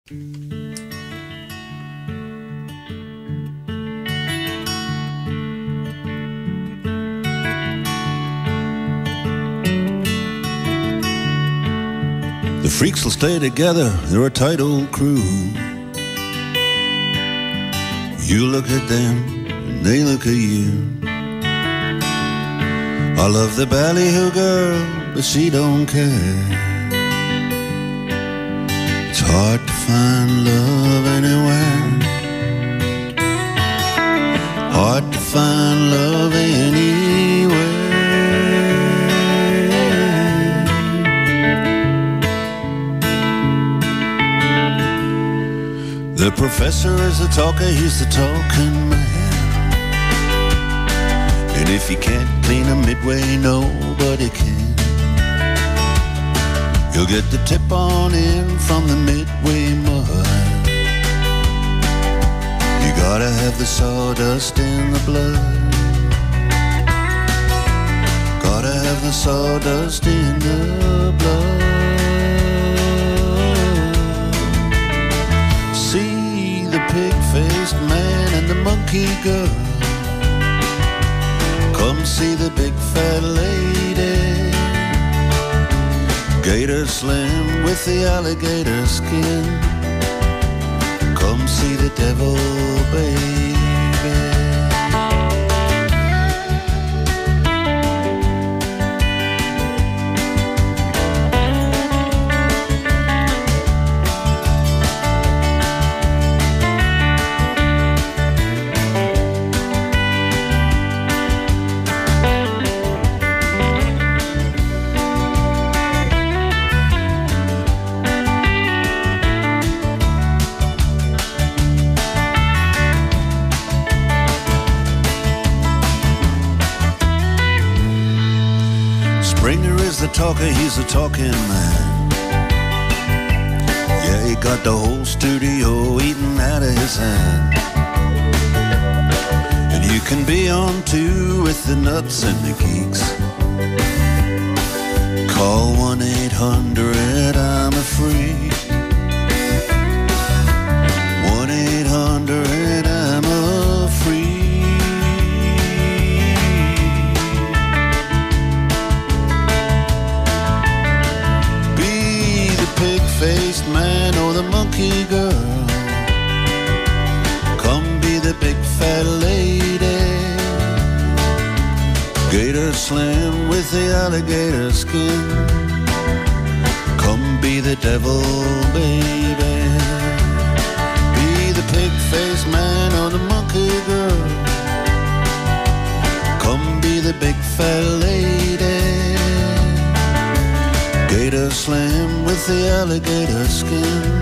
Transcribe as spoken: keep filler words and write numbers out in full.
The freaks will stay together, they're a tight old crew. You look at them, and they look at you. I love the ballyhoo girl, but she don't care. It's hard to find love anywhere. Hard to find love anywhere. The professor is a talker, he's the talking man. And if he can't clean a midway, nobody can. You'll get the tip on in from the midway mud. You gotta have the sawdust in the blood. Gotta have the sawdust in the blood. See the pig-faced man and the monkey girl. Come see the big fat lady. Gator slim with the alligator skin. Come see the devil, baby. Springer is the talker, he's a talking man. Yeah, he got the whole studio eating out of his hand. And you can be on too with the nuts and the geeks. Call one eight hundred, I'm a freak. one eight hundred, I'm a freak. Pig-faced man or the monkey girl. Come be the big fat lady. Gator slim with the alligator skin. Come be the devil, baby. Be the pig-faced man or the monkey girl. Come be the big fat lady. Gator slim with the alligator skin.